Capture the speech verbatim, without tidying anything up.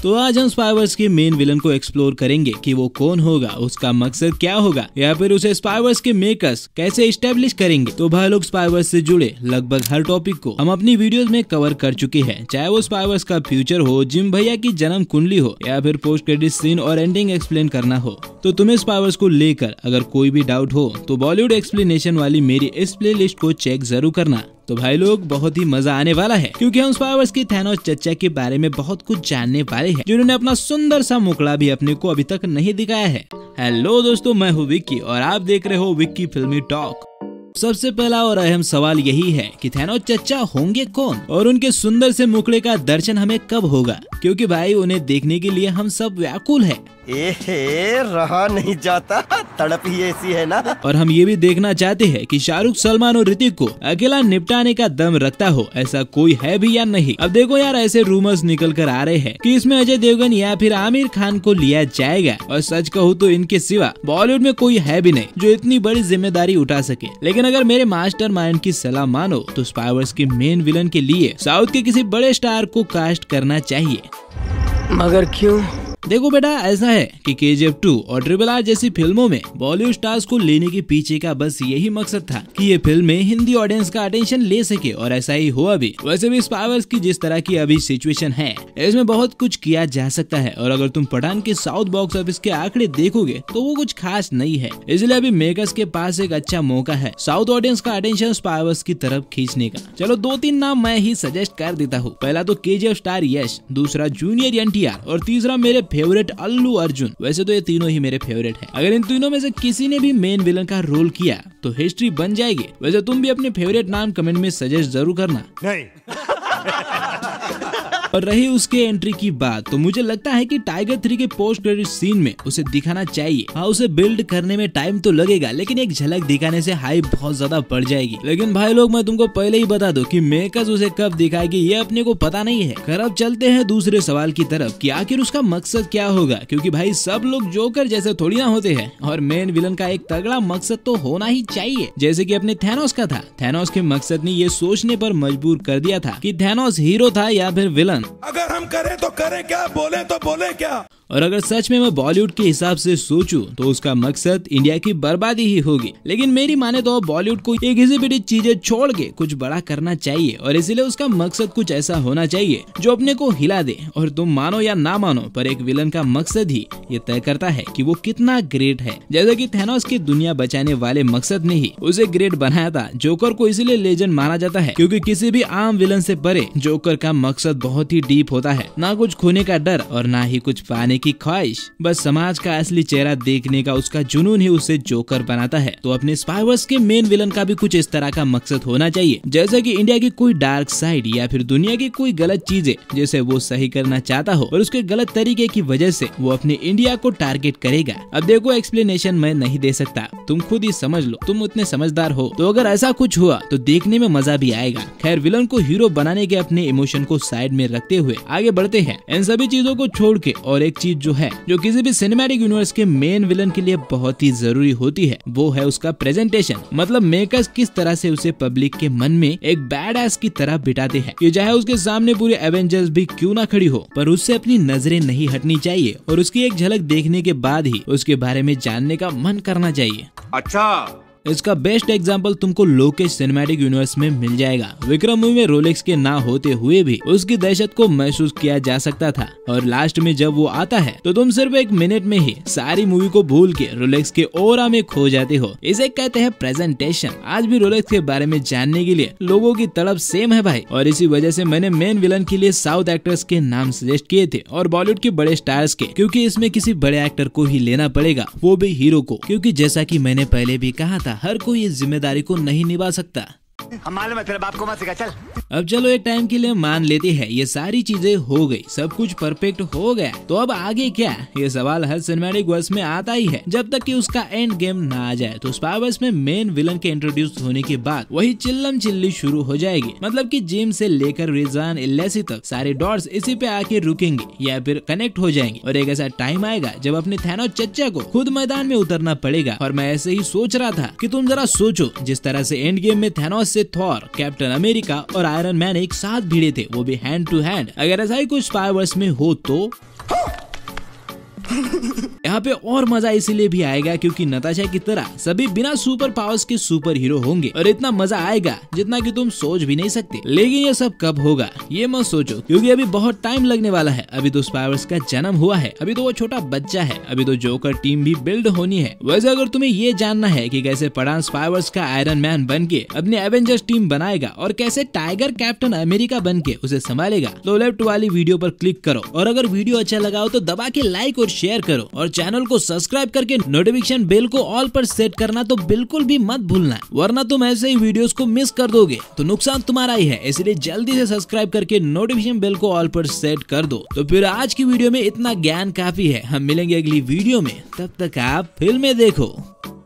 तो आज हम स्पाइवर्स के मेन विलन को एक्सप्लोर करेंगे कि वो कौन होगा, उसका मकसद क्या होगा, या फिर उसे स्पाइवर्स के मेकर्स कैसे इस्टेब्लिश करेंगे। तो भाई लोग, स्पाइवर्स से जुड़े लगभग हर टॉपिक को हम अपनी वीडियोस में कवर कर चुके हैं, चाहे वो स्पाइवर्स का फ्यूचर हो, जिम भैया की जन्म कुंडली हो, या फिर पोस्ट क्रेडिट सीन और एंडिंग एक्सप्लेन करना हो। तो तुम्हें स्पाइवर्स को लेकर अगर कोई भी डाउट हो तो बॉलीवुड एक्सप्लेनेशन वाली मेरी इस प्ले लिस्ट को चेक जरूर करना। तो भाई लोग, बहुत ही मजा आने वाला है क्योंकि हम स्पाइवर्स की थैनोस चचा के बारे में बहुत कुछ जानने वाले हैं, जिन्होंने अपना सुंदर सा मुखड़ा भी अपने को अभी तक नहीं दिखाया है। हेलो दोस्तों, मैं हूँ विक्की और आप देख रहे हो विक्की फिल्मी टॉक। सबसे पहला और अहम सवाल यही है कि थैनोस चचा होंगे कौन और उनके सुंदर से मुखड़े का दर्शन हमें कब होगा, क्योंकि भाई उन्हें देखने के लिए हम सब व्याकुल हैं। एहे, रहा नहीं जाता, तड़प ही ऐसी है ना। और हम ये भी देखना चाहते हैं कि शाहरुख, सलमान और ऋतिक को अकेला निपटाने का दम रखता हो, ऐसा कोई है भी या नहीं। अब देखो यार, ऐसे रूमर्स निकल कर आ रहे हैं कि इसमें अजय देवगन या फिर आमिर खान को लिया जाएगा, और सच कहूँ तो इनके सिवा बॉलीवुड में कोई है भी नहीं जो इतनी बड़ी जिम्मेदारी उठा सके। लेकिन अगर मेरे मास्टरमाइंड की सलाह मानो तो स्पाइवर्स के मेन विलन के लिए साउथ के किसी बड़े स्टार को कास्ट करना चाहिए। मगर क्यों? देखो बेटा, ऐसा है कि के जी एफ टू और ट्रिपल आर जैसी फिल्मों में बॉलीवुड स्टार्स को लेने के पीछे का बस यही मकसद था कि ये फिल्में हिंदी ऑडियंस का अटेंशन ले सके, और ऐसा ही हुआ भी। वैसे भी स्पाइवर्स की जिस तरह की अभी सिचुएशन है, इसमें बहुत कुछ किया जा सकता है, और अगर तुम पठान के साउथ बॉक्स ऑफिस के आंकड़े देखोगे तो वो कुछ खास नहीं है। इसलिए अभी मेकर्स के पास एक अच्छा मौका है साउथ ऑडियंस का अटेंशन स्पाइवर्स की तरफ खींचने का। चलो दो तीन नाम मैं ही सजेस्ट कर देता हूँ। पहला तो के जी एफ स्टार यश, दूसरा जूनियर एन टी आर, और तीसरा मेरे फेवरेट अल्लू अर्जुन। वैसे तो ये तीनों ही मेरे फेवरेट हैं। अगर इन तीनों में से किसी ने भी मेन विलन का रोल किया तो हिस्ट्री बन जाएगी। वैसे तुम भी अपने फेवरेट नाम कमेंट में सजेस्ट जरूर करना। नहीं। और रही उसके एंट्री की बात, तो मुझे लगता है कि टाइगर थ्री के पोस्ट क्रेडिट सीन में उसे दिखाना चाहिए। हाँ, उसे बिल्ड करने में टाइम तो लगेगा, लेकिन एक झलक दिखाने से हाइप बहुत ज्यादा बढ़ जाएगी। लेकिन भाई लोग, मैं तुमको पहले ही बता दूं कि मेकर्स उसे कब दिखाएगी ये अपने को पता नहीं है। खैर, अब चलते हैं दूसरे सवाल की तरफ कि आखिर उसका मकसद क्या होगा, क्योंकि भाई सब लोग जोकर जैसे थोड़ी ना होते हैं, और मेन विलन का एक तगड़ा मकसद तो होना ही चाहिए, जैसे कि अपने थैनोस का था। थैनोस के मकसद ने ये सोचने पर मजबूर कर दिया था कि थैनोस हीरो था या फिर विलन। अगर हम करें तो करें क्या, बोले तो बोले क्या। और अगर सच में मैं बॉलीवुड के हिसाब से सोचूं तो उसका मकसद इंडिया की बर्बादी ही होगी। लेकिन मेरी माने तो बॉलीवुड को एक घिसी पिटी चीजें छोड़ के कुछ बड़ा करना चाहिए, और इसीलिए उसका मकसद कुछ ऐसा होना चाहिए जो अपने को हिला दे। और तुम मानो या ना मानो, पर एक विलन का मकसद ही ये तय करता है कि वो कितना ग्रेट है। जैसे कि थैनोस की दुनिया बचाने वाले मकसद ने ही उसे ग्रेट बनाया था। जोकर को इसीलिए लेजेंड माना जाता है क्योंकि किसी भी आम विलन से परे जोकर का मकसद बहुत ही डीप होता है। ना कुछ खोने का डर और ना ही कुछ पाने की ख्वाहिश, बस समाज का असली चेहरा देखने का उसका जुनून ही उसे जोकर बनाता है। तो अपने स्पाइवर्स के मेन विलन का भी कुछ इस तरह का मकसद होना चाहिए, जैसे कि इंडिया की कोई डार्क साइड या फिर दुनिया की कोई गलत चीजें जिसे वो सही करना चाहता हो, और उसके गलत तरीके की वजह से वो अपने इंडिया को टारगेट करेगा। अब देखो, एक्सप्लेनेशन मैं नहीं दे सकता, तुम खुद ही समझ लो, तुम उतने समझदार हो। तो अगर ऐसा कुछ हुआ तो देखने में मजा भी आएगा। खैर, विलन को हीरो बनाने के अपने इमोशन को साइड में रखते हुए आगे बढ़ते हैं। इन सभी चीजों को छोड़ के और एक चीज जो है, जो किसी भी सिनेमैटिक यूनिवर्स के मेन विलन के लिए बहुत ही जरूरी होती है, वो है उसका प्रेजेंटेशन। मतलब मेकर्स किस तरह से उसे पब्लिक के मन में एक बैड एस की तरह बिठाते हैं कि चाहे उसके सामने पूरी एवेंजर्स भी क्यों ना खड़ी हो, पर उससे अपनी नजरें नहीं हटनी चाहिए, और उसकी एक झलक देखने के बाद ही उसके बारे में जानने का मन करना चाहिए। अच्छा, इसका बेस्ट एग्जांपल तुमको लोकेश सिनेमैटिक यूनिवर्स में मिल जाएगा। विक्रम मूवी में रोलेक्स के ना होते हुए भी उसकी दहशत को महसूस किया जा सकता था, और लास्ट में जब वो आता है तो तुम सिर्फ एक मिनट में ही सारी मूवी को भूल के रोलेक्स के ओरा में खो जाते हो। इसे कहते हैं प्रेजेंटेशन। आज भी रोलेक्स के बारे में जानने के लिए लोगों की तड़प सेम है भाई, और इसी वजह से मैंने मेन विलन के लिए साउथ एक्टर्स के नाम सजेस्ट किए थे, और बॉलीवुड के बड़े स्टार्स के, क्योंकि इसमें किसी बड़े एक्टर को ही लेना पड़ेगा, वो भी हीरो को, क्योंकि जैसा कि मैंने पहले भी कहा था, हर कोई इस जिम्मेदारी को नहीं निभा सकता। हम मालूम है तेरे बाप को मत सिखा, चल। अब चलो एक टाइम के लिए मान लेते हैं ये सारी चीजें हो गई, सब कुछ परफेक्ट हो गया, तो अब आगे क्या? ये सवाल हर सिनेमैटिक वर्स में आता ही है जब तक कि उसका एंड गेम ना आ जाए। तो स्पाइवर्स में मेन विलन के इंट्रोड्यूस होने के बाद वही चिल्लम चिल्ली शुरू हो जाएगी। मतलब कि जिम से लेकर रिजवान इल्लेसी तक सारे डॉट्स इसी पे आके रुकेंगे या फिर कनेक्ट हो जाएंगे, और एक ऐसा टाइम आएगा जब अपने थैनोस चचा को खुद मैदान में उतरना पड़ेगा। और मैं ऐसे ही सोच रहा था कि तुम जरा सोचो, जिस तरह से एंड गेम में थैनोस से थॉर, कैप्टन अमेरिका और आयरन मैन एक साथ भिड़े थे, वो भी हैंड टू हैंड। अगर ऐसा ही कुछ स्पाइवर्स में हो तो यहाँ पे और मजा इसीलिए भी आएगा क्योंकि नताशा की तरह सभी बिना सुपर पावर्स के सुपर हीरो होंगे और इतना मजा आएगा जितना कि तुम सोच भी नहीं सकते। लेकिन ये सब कब होगा ये मत सोचो, क्योंकि अभी बहुत टाइम लगने वाला है। अभी तो स्पाइवर्स का जन्म हुआ है, अभी तो वो छोटा बच्चा है, अभी तो जोकर टीम भी बिल्ड होनी है। वैसे अगर तुम्हें ये जानना है कि कैसे पठान स्पाइवर्स का आयरन मैन बन के अपने एवेंजर्स टीम बनाएगा और कैसे टाइगर कैप्टन अमेरिका बन के उसे संभालेगा, तो लेफ्ट वाली वीडियो पर क्लिक करो। और अगर वीडियो अच्छा लगा हो तो दबा के लाइक और शेयर करो और चैनल को सब्सक्राइब करके नोटिफिकेशन बेल को ऑल पर सेट करना तो बिल्कुल भी मत भूलना, वरना तुम ऐसे ही वीडियोस को मिस कर दोगे तो नुकसान तुम्हारा ही है। इसलिए जल्दी से सब्सक्राइब करके नोटिफिकेशन बेल को ऑल पर सेट कर दो। तो फिर आज की वीडियो में इतना ज्ञान काफी है, हम मिलेंगे अगली वीडियो में, तब तक आप फिल्में देखो।